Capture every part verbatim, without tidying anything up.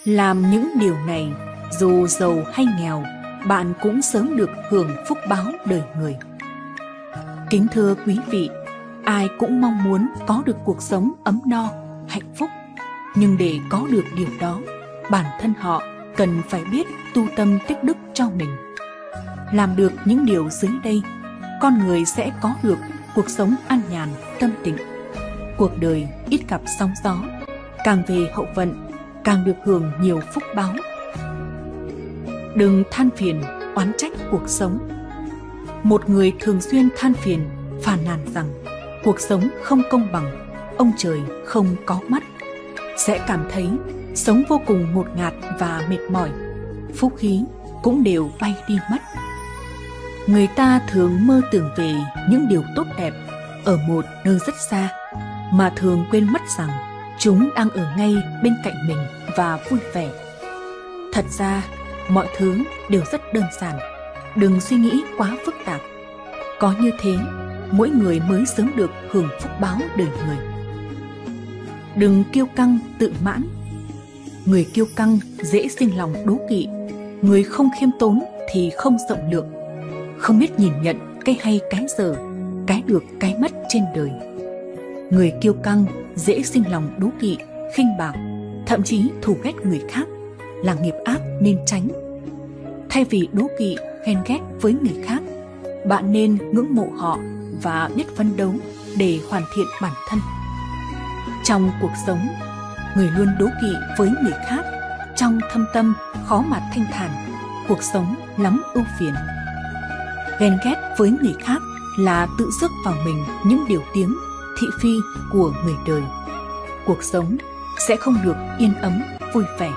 Làm những điều này, dù giàu hay nghèo, bạn cũng sớm được hưởng phúc báo đời người. Kính thưa quý vị, ai cũng mong muốn có được cuộc sống ấm no, hạnh phúc. Nhưng để có được điều đó, bản thân họ cần phải biết tu tâm tích đức cho mình. Làm được những điều dưới đây, con người sẽ có được cuộc sống an nhàn, tâm tịnh. Cuộc đời ít gặp sóng gió, càng về hậu vận, càng được hưởng nhiều phúc báo. Đừng than phiền, oán trách cuộc sống. Một người thường xuyên than phiền, phàn nàn rằng cuộc sống không công bằng, ông trời không có mắt, sẽ cảm thấy sống vô cùng ngột ngạt và mệt mỏi, phúc khí cũng đều bay đi mất. Người ta thường mơ tưởng về những điều tốt đẹp ở một nơi rất xa, mà thường quên mất rằng chúng đang ở ngay bên cạnh mình và vui vẻ. Thật ra, mọi thứ đều rất đơn giản, đừng suy nghĩ quá phức tạp. Có như thế, mỗi người mới sớm được hưởng phúc báo đời người. Đừng kiêu căng tự mãn. Người kiêu căng dễ sinh lòng đố kỵ, người không khiêm tốn thì không rộng lượng, không biết nhìn nhận cái hay cái dở, cái được cái mất trên đời. Người kiêu căng dễ sinh lòng đố kỵ, khinh bạc, thậm chí thù ghét người khác, là nghiệp ác nên tránh. Thay vì đố kỵ, ghen ghét với người khác, bạn nên ngưỡng mộ họ và biết phấn đấu để hoàn thiện bản thân. Trong cuộc sống, người luôn đố kỵ với người khác, trong thâm tâm khó mà thanh thản, cuộc sống lắm ưu phiền. Ghen ghét với người khác là tự rước vào mình những điều tiếng, thị phi của người đời. Cuộc sống sẽ không được yên ấm, vui vẻ.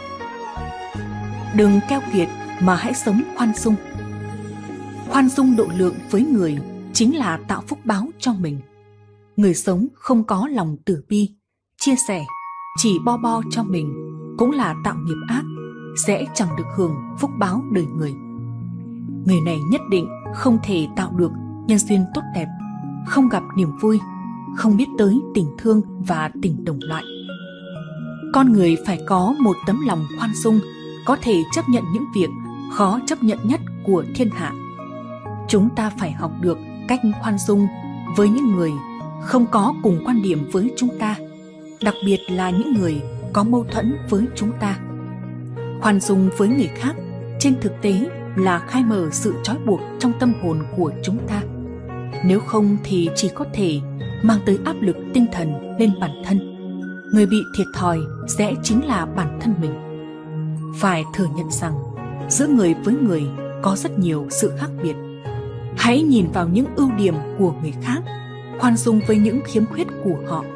Đừng keo kiệt mà hãy sống khoan dung. Khoan dung độ lượng với người chính là tạo phúc báo cho mình. Người sống không có lòng từ bi, chia sẻ, chỉ bo bo cho mình cũng là tạo nghiệp ác, sẽ chẳng được hưởng phúc báo đời người. Người này nhất định không thể tạo được nhân duyên tốt đẹp, không gặp niềm vui, không biết tới tình thương và tình đồng loại. Con người phải có một tấm lòng khoan dung, có thể chấp nhận những việc khó chấp nhận nhất của thiên hạ. Chúng ta phải học được cách khoan dung với những người không có cùng quan điểm với chúng ta, đặc biệt là những người có mâu thuẫn với chúng ta. Khoan dung với người khác trên thực tế là khai mở sự trói buộc trong tâm hồn của chúng ta. Nếu không thì chỉ có thể mang tới áp lực tinh thần lên bản thân. Người bị thiệt thòi sẽ chính là bản thân mình. Phải thừa nhận rằng giữa người với người có rất nhiều sự khác biệt. Hãy nhìn vào những ưu điểm của người khác, khoan dung với những khiếm khuyết của họ.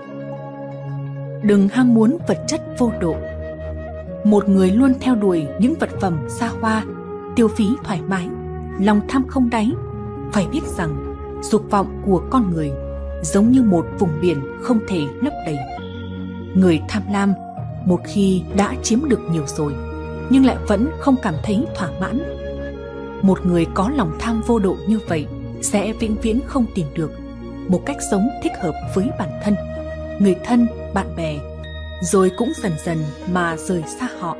Đừng ham muốn vật chất vô độ. Một người luôn theo đuổi những vật phẩm xa hoa, tiêu phí thoải mái, lòng tham không đáy, phải biết rằng dục vọng của con người giống như một vùng biển không thể lấp đầy. Người tham lam một khi đã chiếm được nhiều rồi, nhưng lại vẫn không cảm thấy thỏa mãn. Một người có lòng tham vô độ như vậy sẽ vĩnh viễn không tìm được một cách sống thích hợp với bản thân, người thân, bạn bè, rồi cũng dần dần mà rời xa họ.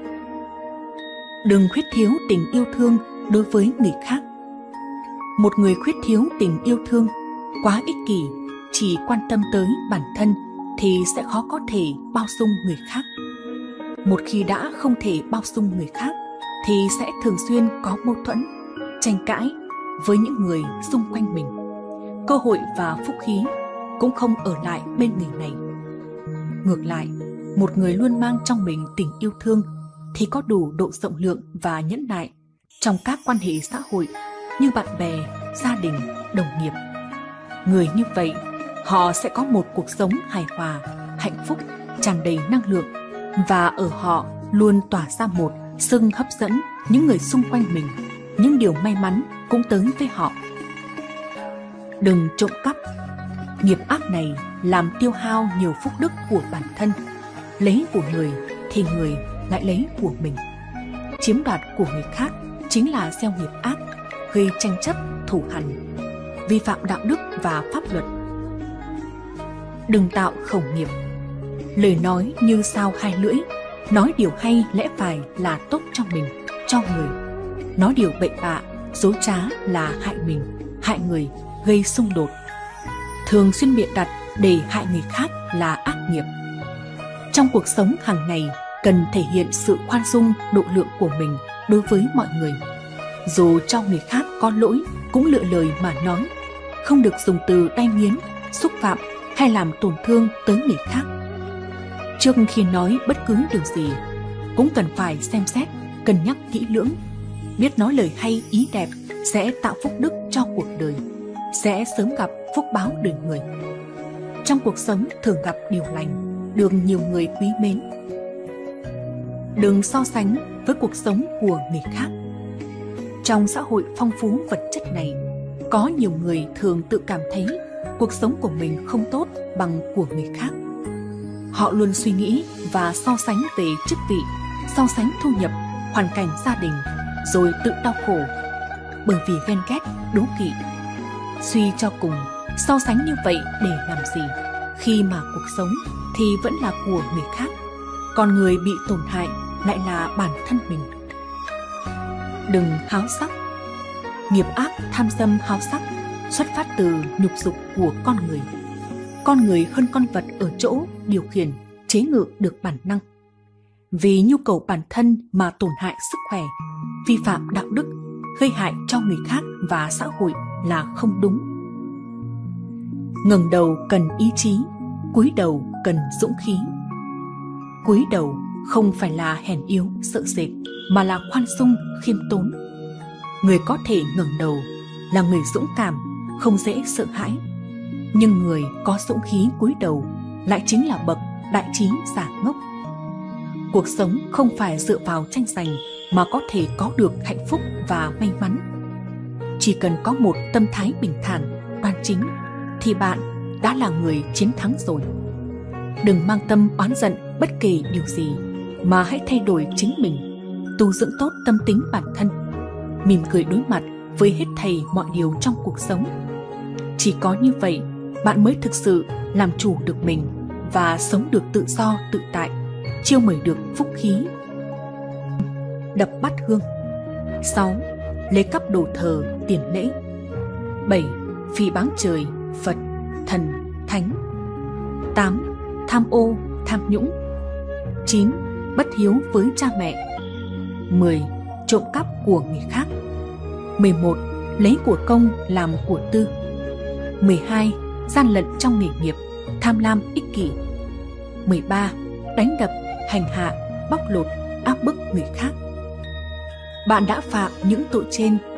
Đừng khuyết thiếu tình yêu thương đối với người khác. Một người khuyết thiếu tình yêu thương, quá ích kỷ, chỉ quan tâm tới bản thân thì sẽ khó có thể bao dung người khác. Một khi đã không thể bao dung người khác thì sẽ thường xuyên có mâu thuẫn, tranh cãi với những người xung quanh mình. Cơ hội và phúc khí cũng không ở lại bên người này. Ngược lại, một người luôn mang trong mình tình yêu thương thì có đủ độ rộng lượng và nhẫn nại trong các quan hệ xã hội như bạn bè, gia đình, đồng nghiệp. Người như vậy, họ sẽ có một cuộc sống hài hòa, hạnh phúc, tràn đầy năng lượng, và ở họ luôn tỏa ra một sừng hấp dẫn những người xung quanh mình, những điều may mắn cũng tới với họ. Đừng trộm cắp. Nghiệp ác này làm tiêu hao nhiều phúc đức của bản thân. Lấy của người thì người lại lấy của mình. Chiếm đoạt của người khác chính là gieo nghiệp ác, gây tranh chấp, thù hằn, vi phạm đạo đức và pháp luật. Đừng tạo khẩu nghiệp. Lời nói như sao hai lưỡi, nói điều hay lẽ phải là tốt cho mình, cho người. Nói điều bậy bạ, dối trá là hại mình, hại người, gây xung đột. Thường xuyên bịa đặt để hại người khác là ác nghiệp. Trong cuộc sống hàng ngày, cần thể hiện sự khoan dung, độ lượng của mình đối với mọi người. Dù cho người khác có lỗi, cũng lựa lời mà nói, không được dùng từ đay nghiến, xúc phạm hay làm tổn thương tới người khác. Trước khi nói bất cứ điều gì, cũng cần phải xem xét, cân nhắc kỹ lưỡng. Biết nói lời hay ý đẹp sẽ tạo phúc đức cho cuộc đời, sẽ sớm gặp phúc báo đời người. Trong cuộc sống thường gặp điều lành, được nhiều người quý mến. Đừng so sánh với cuộc sống của người khác. Trong xã hội phong phú vật chất này, có nhiều người thường tự cảm thấy cuộc sống của mình không tốt bằng của người khác. Họ luôn suy nghĩ và so sánh về chức vị, so sánh thu nhập, hoàn cảnh gia đình, rồi tự đau khổ bởi vì ghen ghét, đố kỵ. Suy cho cùng, so sánh như vậy để làm gì, khi mà cuộc sống thì vẫn là của người khác, còn người bị tổn hại lại là bản thân mình. Đừng háo sắc. Nghiệp ác tham dâm háo sắc xuất phát từ nhục dục của con người. Con người hơn con vật ở chỗ điều khiển, chế ngự được bản năng. Vì nhu cầu bản thân mà tổn hại sức khỏe, vi phạm đạo đức, gây hại cho người khác và xã hội là không đúng. Ngẩng đầu cần ý chí, cúi đầu cần dũng khí. Cúi đầu không phải là hèn yếu sợ sệt, mà là khoan dung khiêm tốn. Người có thể ngẩng đầu là người dũng cảm, không dễ sợ hãi. Nhưng người có dũng khí cúi đầu lại chính là bậc đại trí giả ngốc. Cuộc sống không phải dựa vào tranh giành mà có thể có được hạnh phúc và may mắn. Chỉ cần có một tâm thái bình thản, đoan chính thì bạn đã là người chiến thắng rồi. Đừng mang tâm oán giận bất kể điều gì, mà hãy thay đổi chính mình, tu dưỡng tốt tâm tính bản thân, mỉm cười đối mặt với hết thảy mọi điều trong cuộc sống. Chỉ có như vậy, bạn mới thực sự làm chủ được mình và sống được tự do tự tại, chiêu mời được phúc khí. Đập bát hương. Sáu. Lấy cắp đồ thờ tiền lễ. Bảy. Phỉ báng trời, Phật, thần, thánh. Tám. Tham ô, tham nhũng. Chín. Bất hiếu với cha mẹ. Mười. Trộm cắp của người khác. Mười một. Lấy của công làm của tư. Mười hai. Gian lận trong nghề nghiệp, tham lam ích kỷ. Mười ba. Đánh đập, hành hạ, bóc lột, áp bức người khác. Bạn đã phạm những tội trên